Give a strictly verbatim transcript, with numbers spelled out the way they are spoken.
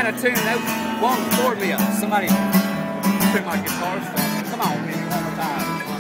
kind of tune that won't afford me. Somebody tune my guitar stuff. Come on, maybe one more time.